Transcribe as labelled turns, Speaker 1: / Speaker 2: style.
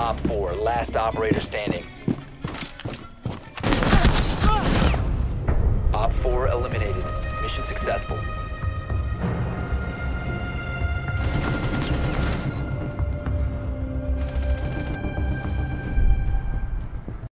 Speaker 1: Op 4, last operator standing. Op 4 eliminated. Mission successful.